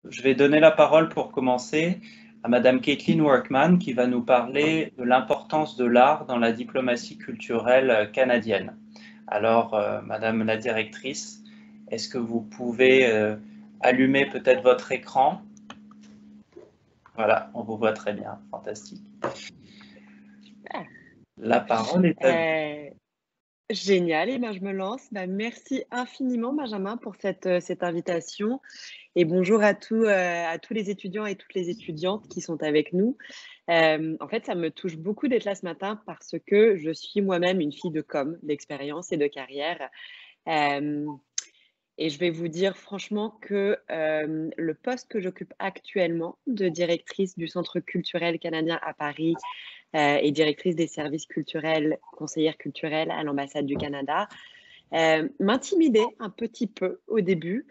Je vais donner la parole pour commencer à Madame Caitlin Workman qui va nous parler de l'importance de l'art dans la diplomatie culturelle canadienne. Alors, Madame la directrice, est-ce que vous pouvez allumer peut-être votre écran? Voilà, on vous voit très bien, fantastique. Super. La parole est à vous. Génial, et ben, je me lance. Bah, merci infiniment Benjamin pour cette invitation et bonjour à tous les étudiants et toutes les étudiantes qui sont avec nous. En fait, ça me touche beaucoup d'être là ce matin parce que je suis moi-même une fille de com, d'expérience et de carrière. Hem Et je vais vous dire franchement que, le poste que j'occupe actuellement de directrice du Centre culturel canadien à Paris, et directrice des services culturels, conseillère culturelle à l'ambassade du Canada, m'intimidait un petit peu au début,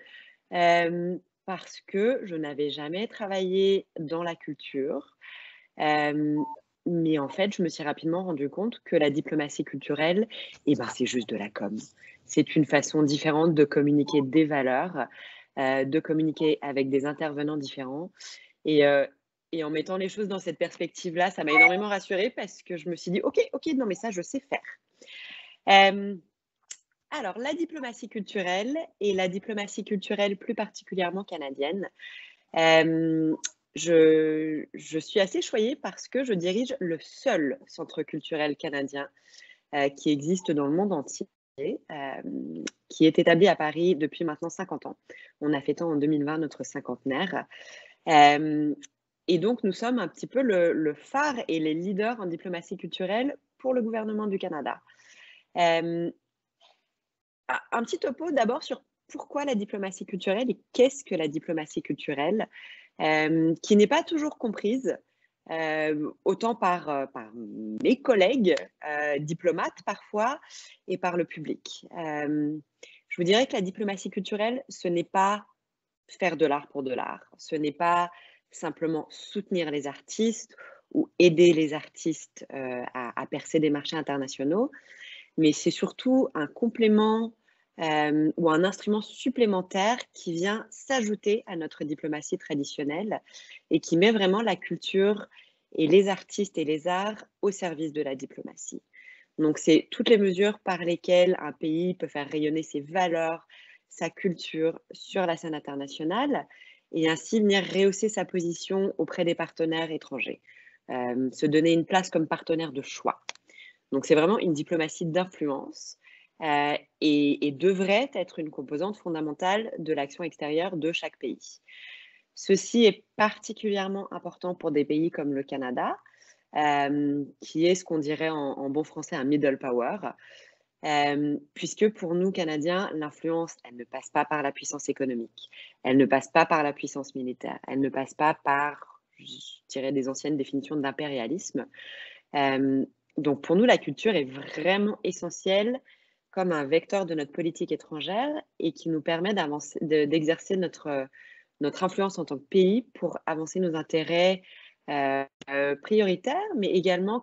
parce que je n'avais jamais travaillé dans la culture. Hem, mais en fait, je me suis rapidement rendu compte que la diplomatie culturelle, eh ben, c'est juste de la com. C'est une façon différente de communiquer des valeurs, de communiquer avec des intervenants différents et heu et en mettant les choses dans cette perspective-là, ça m'a énormément rassurée parce que je me suis dit: «OK, OK, non mais ça je sais faire». Hem, alors la diplomatie culturelle et la diplomatie culturelle plus particulièrement canadienne, Hem, je suis assez choyée parce que je dirige le seul centre culturel canadien, qui existe dans le monde entier, qui est établi à Paris depuis maintenant 50 ans. On a fêté en 2020 notre cinquantenaire, hem et donc nous sommes un petit peu le phare et les leaders en diplomatie culturelle pour le gouvernement du Canada. Hem, un petit topo d'abord sur pourquoi la diplomatie culturelle et qu'est-ce que la diplomatie culturelle? Qui n'est pas toujours comprise, autant par mes collègues, diplomates parfois et par le public. Je vous dirais que la diplomatie culturelle, ce n'est pas faire de l'art pour de l'art. Ce n'est pas simplement soutenir les artistes ou aider les artistes, à percer des marchés internationaux, mais c'est surtout un complément, ou un instrument supplémentaire qui vient s'ajouter à notre diplomatie traditionnelle et qui met vraiment la culture et les artistes et les arts au service de la diplomatie. Donc c'est toutes les mesures par lesquelles un pays peut faire rayonner ses valeurs, sa culture sur la scène internationale et ainsi venir rehausser sa position auprès des partenaires étrangers, se donner une place comme partenaire de choix. Donc c'est vraiment une diplomatie d'influence, et devrait être une composante fondamentale de l'action extérieure de chaque pays. Ceci est particulièrement important pour des pays comme le Canada, qui est ce qu'on dirait en bon français un middle power, puisque pour nous Canadiens, l'influence, elle ne passe pas par la puissance économique, elle ne passe pas par la puissance militaire, elle ne passe pas par, je dirais, des anciennes définitions d'impérialisme. Hem, donc pour nous, la culture est vraiment essentielle comme un vecteur de notre politique étrangère et qui nous permet d'exercer notre influence en tant que pays pour avancer nos intérêts, prioritaires, mais également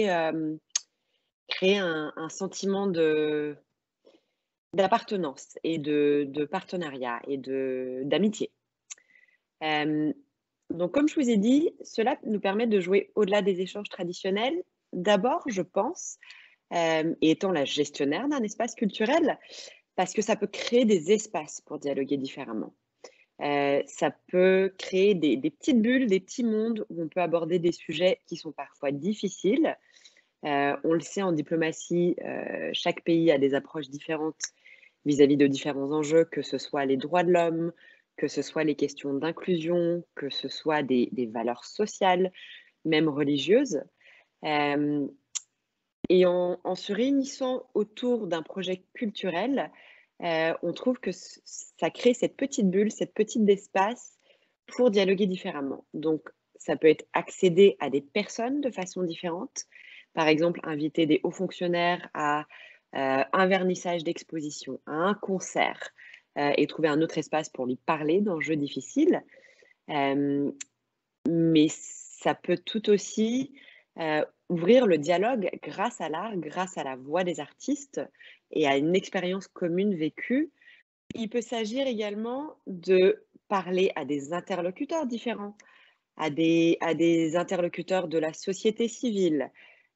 créer un sentiment d'appartenance et de partenariat et d'amitié. Hem, donc comme je vous ai dit, cela nous permet de jouer au-delà des échanges traditionnels. D'abord, je pense, et étant la gestionnaire d'un espace culturel, parce que ça peut créer des espaces pour dialoguer différemment. Ça peut créer des petites bulles, des petits mondes où on peut aborder des sujets qui sont parfois difficiles. On le sait en diplomatie, chaque pays a des approches différentes vis-à-vis de différents enjeux, que ce soit les droits de l'homme, que ce soit les questions d'inclusion, que ce soit des valeurs sociales, même religieuses. Hem Et en se réunissant autour d'un projet culturel, on trouve que ça crée cette petite bulle, cette petite espace pour dialoguer différemment. Donc ça peut être accéder à des personnes de façon différente. Par exemple, inviter des hauts fonctionnaires à, un vernissage d'exposition, à un concert, et trouver un autre espace pour lui parler d'enjeux difficiles. Hem Mais ça peut tout aussi, ouvrir le dialogue grâce à l'art, grâce à la voix des artistes et à une expérience commune vécue. Il peut s'agir également de parler à des interlocuteurs différents, à des interlocuteurs de la société civile,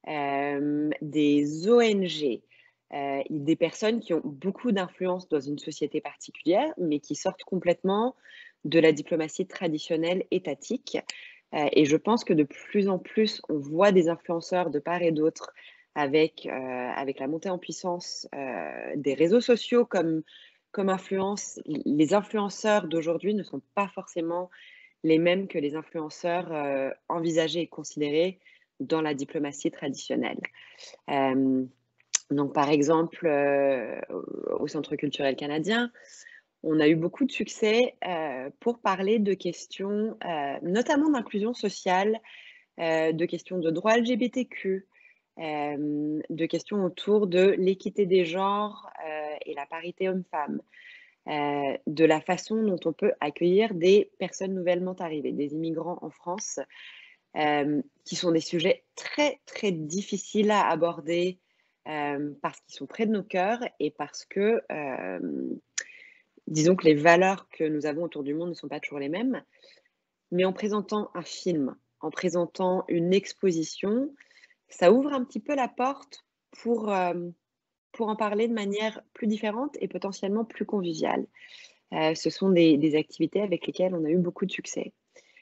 des ONG, des personnes qui ont beaucoup d'influence dans une société particulière, mais qui sortent complètement de la diplomatie traditionnelle étatique. Et je pense que de plus en plus, on voit des influenceurs de part et d'autre avec la montée en puissance des réseaux sociaux comme influence. Les influenceurs d'aujourd'hui ne sont pas forcément les mêmes que les influenceurs envisagés et considérés dans la diplomatie traditionnelle. Donc, par exemple, au Centre culturel canadien, on a eu beaucoup de succès pour parler de questions, notamment d'inclusion sociale, de questions de droits LGBTQ, de questions autour de l'équité des genres et la parité homme-femme, de la façon dont on peut accueillir des personnes nouvellement arrivées, des immigrants en France, qui sont des sujets très, très difficiles à aborder parce qu'ils sont près de nos cœurs et parce que, disons que les valeurs que nous avons autour du monde ne sont pas toujours les mêmes. Mais en présentant un film, en présentant une exposition, ça ouvre un petit peu la porte pour en parler de manière plus différente et potentiellement plus conviviale. Ce sont des activités avec lesquelles on a eu beaucoup de succès.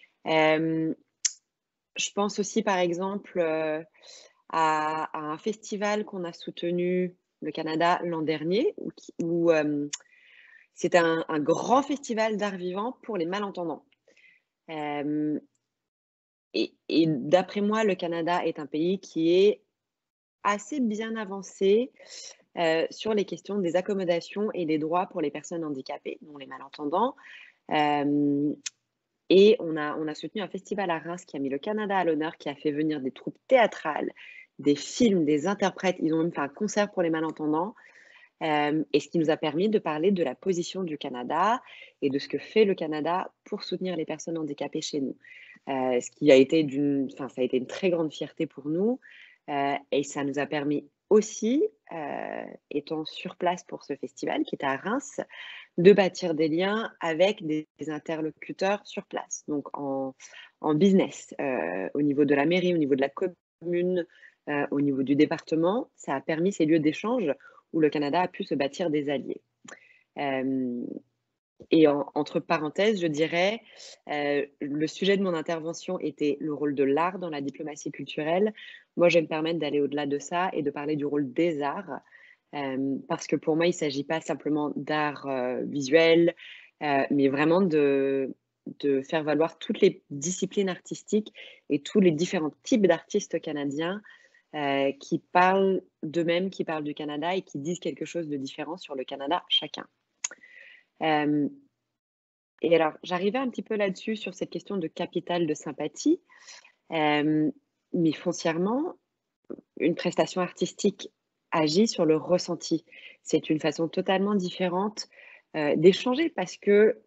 Je pense aussi, par exemple, à un festival qu'on a soutenu, le Canada, l'an dernier, où c'était un grand festival d'art vivant pour les malentendants. Et d'après moi, le Canada est un pays qui est assez bien avancé sur les questions des accommodations et des droits pour les personnes handicapées, dont les malentendants. Et on a soutenu un festival à Reims qui a mis le Canada à l'honneur, qui a fait venir des troupes théâtrales, des films, des interprètes. Ils ont même fait un concert pour les malentendants. Et ce qui nous a permis de parler de la position du Canada et de ce que fait le Canada pour soutenir les personnes handicapées chez nous. Ce qui a été ça a été une très grande fierté pour nous. Et ça nous a permis aussi, étant sur place pour ce festival qui était à Reims, de bâtir des liens avec des interlocuteurs sur place, donc en business, au niveau de la mairie, au niveau de la commune, au niveau du département. Ça a permis ces lieux d'échange où le Canada a pu se bâtir des alliés. Et entre parenthèses, je dirais, le sujet de mon intervention était le rôle de l'art dans la diplomatie culturelle. Moi, je vais me permettre d'aller au-delà de ça et de parler du rôle des arts, parce que pour moi, il ne s'agit pas simplement d'art visuel, mais vraiment de faire valoir toutes les disciplines artistiques et tous les différents types d'artistes canadiens qui parlent d'eux-mêmes, qui parlent du Canada et qui disent quelque chose de différent sur le Canada chacun. Et alors, j'arrivais un petit peu là-dessus sur cette question de capital de sympathie, mais foncièrement, une prestation artistique agit sur le ressenti. C'est une façon totalement différente d'échanger parce que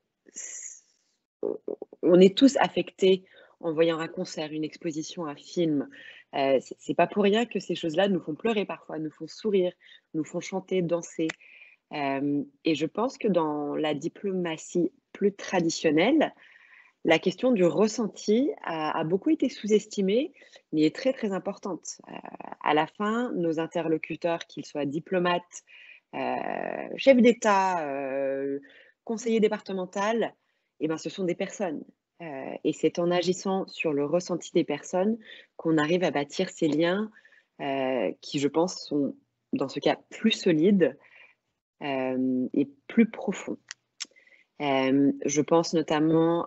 on est tous affectés en voyant un concert, une exposition, un film. C'est pas pour rien que ces choses-là nous font pleurer parfois, nous font sourire, nous font chanter, danser. Et je pense que dans la diplomatie plus traditionnelle, la question du ressenti a beaucoup été sous-estimée, mais est très, très importante. À la fin, nos interlocuteurs, qu'ils soient diplomates, chefs d'État, conseillers départementaux, eh ben, ce sont des personnes. Et c'est en agissant sur le ressenti des personnes qu'on arrive à bâtir ces liens qui, je pense, sont dans ce cas plus solides et plus profonds. Je pense notamment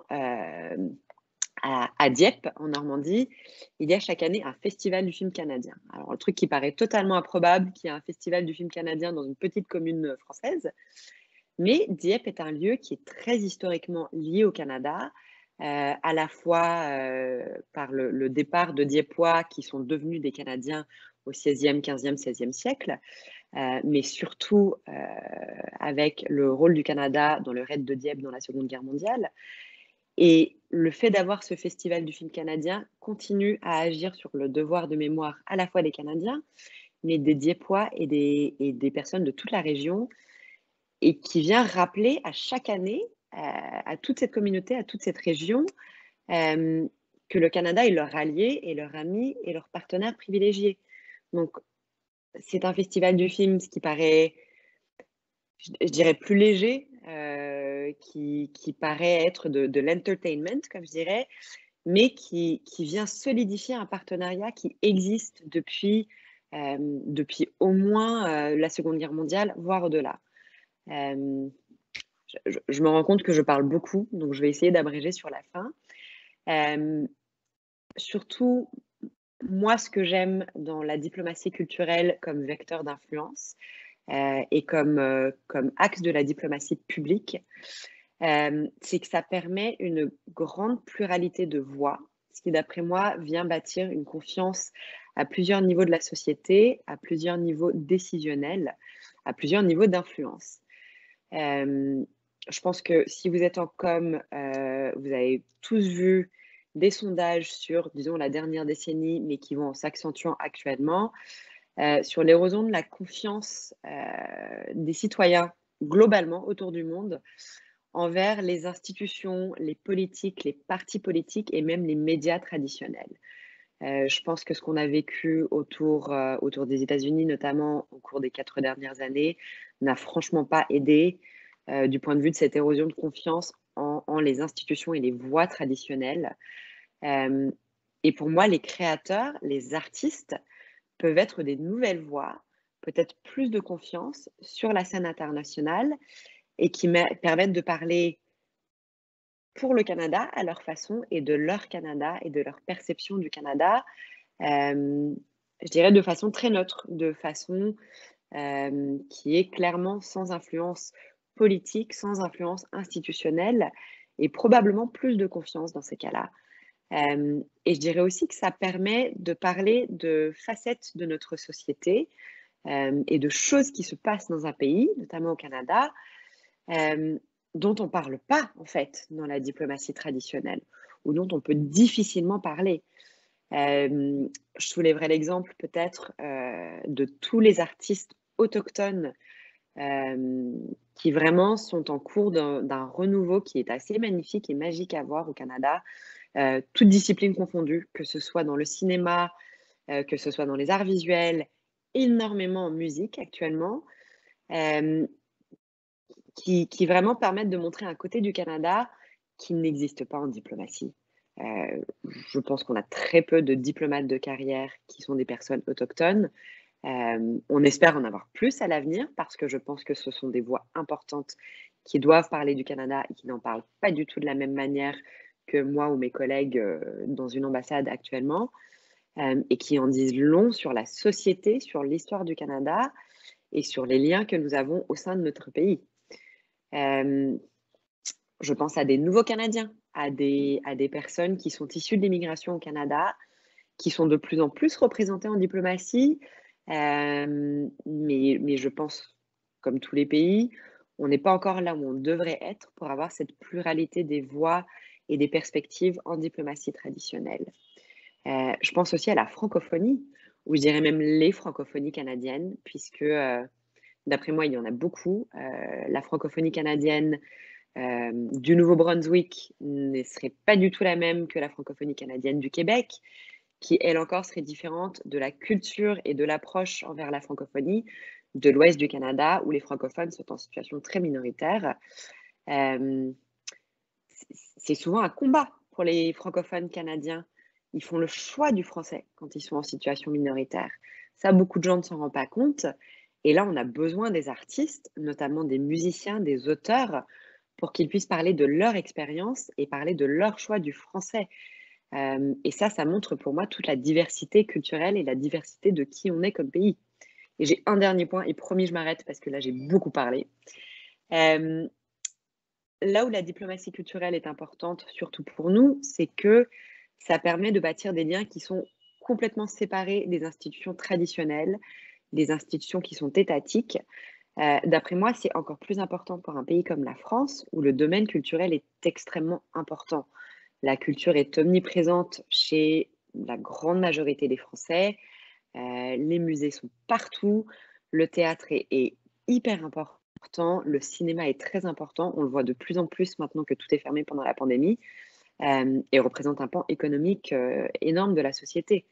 à Dieppe, en Normandie. Il y a chaque année un festival du film canadien. Alors, le truc qui paraît totalement improbable, qu'il y ait un festival du film canadien dans une petite commune française. Mais Dieppe est un lieu qui est très historiquement lié au Canada, à la fois par le départ de Dieppois qui sont devenus des Canadiens au 16e, 15e, 16e siècle, mais surtout avec le rôle du Canada dans le raid de Dieppe dans la Seconde Guerre mondiale. Et le fait d'avoir ce festival du film canadien continue à agir sur le devoir de mémoire à la fois des Canadiens, mais des Dieppois et des personnes de toute la région, et qui vient rappeler à chaque année à toute cette communauté, à toute cette région, que le Canada est leur allié et leur ami et leur partenaire privilégié. Donc, c'est un festival du film, ce qui paraît, je dirais, plus léger, qui paraît être de l'entertainment, comme je dirais, mais qui vient solidifier un partenariat qui existe depuis au moins la Seconde Guerre mondiale, voire au-delà. Je me rends compte que je parle beaucoup, donc je vais essayer d'abréger sur la fin. Surtout, moi, ce que j'aime dans la diplomatie culturelle comme vecteur d'influence et comme axe de la diplomatie publique, c'est que ça permet une grande pluralité de voix, ce qui, d'après moi, vient bâtir une confiance à plusieurs niveaux de la société, à plusieurs niveaux décisionnels, à plusieurs niveaux d'influence. Je pense que si vous êtes en com, vous avez tous vu des sondages sur, disons, la dernière décennie, mais qui vont en s'accentuant actuellement, sur l'érosion de la confiance des citoyens globalement autour du monde envers les institutions, les politiques, les partis politiques et même les médias traditionnels. Je pense que ce qu'on a vécu autour des États-Unis, notamment au cours des 4 dernières années, n'a franchement pas aidé du point de vue de cette érosion de confiance en les institutions et les voix traditionnelles. Et pour moi, les créateurs, les artistes peuvent être des nouvelles voix, peut-être plus de confiance sur la scène internationale et qui permettent de parler pour le Canada à leur façon et de leur Canada et de leur perception du Canada, je dirais de façon très neutre, de façon qui est clairement sans influence politique, sans influence institutionnelle et probablement plus de confiance dans ces cas-là. Et je dirais aussi que ça permet de parler de facettes de notre société et de choses qui se passent dans un pays, notamment au Canada, dont on ne parle pas en fait dans la diplomatie traditionnelle ou dont on peut difficilement parler. Je soulèverai l'exemple peut-être de tous les artistes autochtones qui vraiment sont en cours d'un renouveau qui est assez magnifique et magique à voir au Canada, toutes disciplines confondues, que ce soit dans le cinéma, que ce soit dans les arts visuels, énormément en musique actuellement, qui vraiment permettent de montrer un côté du Canada qui n'existe pas en diplomatie. Je pense qu'on a très peu de diplomates de carrière qui sont des personnes autochtones. On espère en avoir plus à l'avenir parce que je pense que ce sont des voix importantes qui doivent parler du Canada et qui n'en parlent pas du tout de la même manière que moi ou mes collègues dans une ambassade actuellement et qui en disent long sur la société, sur l'histoire du Canada et sur les liens que nous avons au sein de notre pays. Je pense à des nouveaux Canadiens, à des personnes qui sont issues de l'immigration au Canada, qui sont de plus en plus représentées en diplomatie, mais je pense, comme tous les pays, on n'est pas encore là où on devrait être pour avoir cette pluralité des voix et des perspectives en diplomatie traditionnelle. Je pense aussi à la francophonie, ou je dirais même les francophonies canadiennes, puisque d'après moi, il y en a beaucoup. La francophonie canadienne du Nouveau-Brunswick ne serait pas du tout la même que la francophonie canadienne du Québec, qui, elle encore, serait différente de la culture et de l'approche envers la francophonie de l'ouest du Canada, où les francophones sont en situation très minoritaire. C'est souvent un combat pour les francophones canadiens. Ils font le choix du français quand ils sont en situation minoritaire. Ça, beaucoup de gens ne s'en rendent pas compte. Et là, on a besoin des artistes, notamment des musiciens, des auteurs, pour qu'ils puissent parler de leur expérience et parler de leur choix du français. Et ça montre pour moi toute la diversité culturelle et la diversité de qui on est comme pays. Et j'ai un dernier point, et promis, je m'arrête parce que là, j'ai beaucoup parlé. Là où la diplomatie culturelle est importante, surtout pour nous, c'est que ça permet de bâtir des liens qui sont complètement séparés des institutions traditionnelles, des institutions qui sont étatiques. D'après moi, c'est encore plus important pour un pays comme la France, où le domaine culturel est extrêmement important. La culture est omniprésente chez la grande majorité des Français. Les musées sont partout. Le théâtre est hyper important important, le cinéma est très important, on le voit de plus en plus maintenant que tout est fermé pendant la pandémie, et représente un pan économique énorme de la société.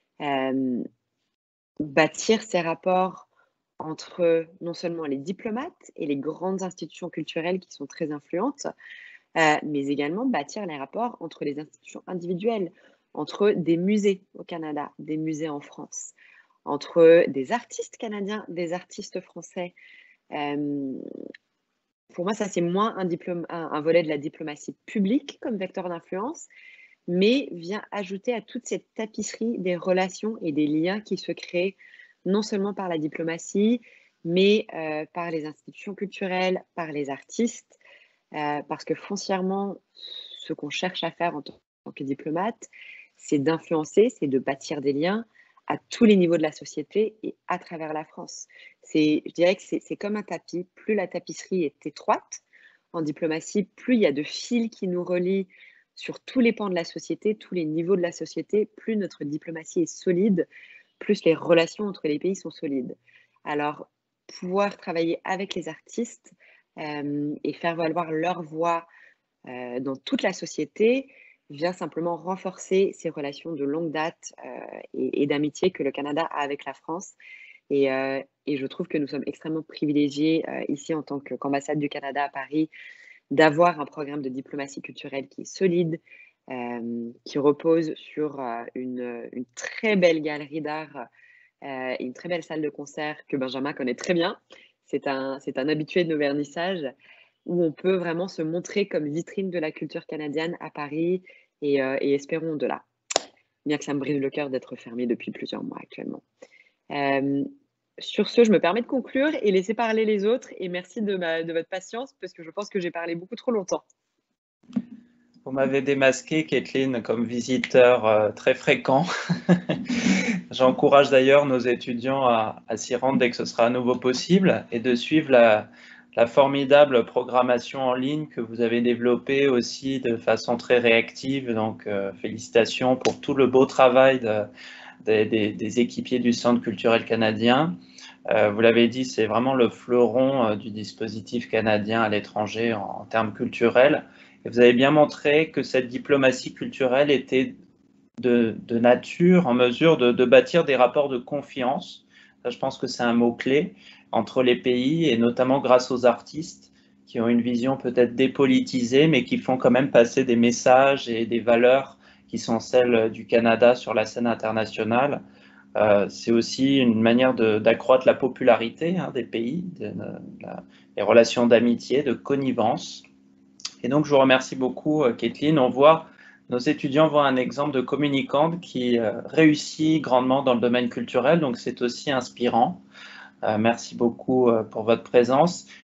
Bâtir ces rapports entre non seulement les diplomates et les grandes institutions culturelles qui sont très influentes, mais également bâtir les rapports entre les institutions individuelles, entre des musées au Canada, des musées en France, entre des artistes canadiens, des artistes français. Pour moi, ça, c'est moins un volet de la diplomatie publique comme vecteur d'influence, mais vient ajouter à toute cette tapisserie des relations et des liens qui se créent non seulement par la diplomatie, mais par les institutions culturelles, par les artistes, parce que foncièrement, ce qu'on cherche à faire en tant que diplomate, c'est d'influencer, c'est de bâtir des liens à tous les niveaux de la société et à travers la France. Je dirais que c'est comme un tapis. Plus la tapisserie est étroite en diplomatie, plus il y a de fils qui nous relient sur tous les pans de la société, tous les niveaux de la société, plus notre diplomatie est solide, plus les relations entre les pays sont solides. Alors, pouvoir travailler avec les artistes et faire valoir leur voix dans toute la société vient simplement renforcer ces relations de longue date et d'amitié que le Canada a avec la France. Et je trouve que nous sommes extrêmement privilégiés ici en tant qu'ambassade du Canada à Paris d'avoir un programme de diplomatie culturelle qui est solide, qui repose sur une très belle galerie d'art et une très belle salle de concert que Benjamin connaît très bien. C'est un habitué de nos vernissages où on peut vraiment se montrer comme vitrine de la culture canadienne à Paris et espérons au-delà. Bien que ça me brise le cœur d'être fermé depuis plusieurs mois actuellement. Sur ce, je me permets de conclure et laisser parler les autres. Et merci de votre patience parce que je pense que j'ai parlé beaucoup trop longtemps. Vous m'avez démasqué, Kathleen, comme visiteur très fréquent. J'encourage d'ailleurs nos étudiants à s'y rendre dès que ce sera à nouveau possible et de suivre la formidable programmation en ligne que vous avez développée aussi de façon très réactive. Donc, félicitations pour tout le beau travail des équipiers du Centre culturel canadien. Vous l'avez dit, c'est vraiment le fleuron du dispositif canadien à l'étranger en termes culturels. Et vous avez bien montré que cette diplomatie culturelle était de nature, en mesure de bâtir des rapports de confiance. Ça, je pense que c'est un mot-clé entre les pays, et notamment grâce aux artistes qui ont une vision peut-être dépolitisée, mais qui font quand même passer des messages et des valeurs qui sont celles du Canada sur la scène internationale. C'est aussi une manière d'accroître la popularité des pays, les relations d'amitié, de connivence. Et donc, je vous remercie beaucoup, Kathleen. On voit, nos étudiants voient un exemple de communicante qui réussit grandement dans le domaine culturel, donc c'est aussi inspirant. Merci beaucoup pour votre présence.